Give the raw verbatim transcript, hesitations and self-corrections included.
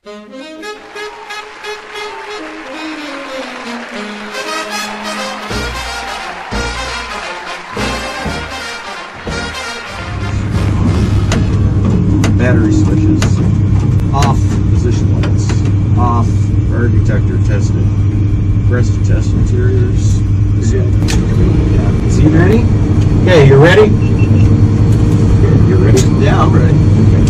Battery switches. Off. Position lights. Off. Fire detector tested. Press to test interiors. So, is he ready? Okay, you ready? You ready? Yeah, I'm ready. Okay.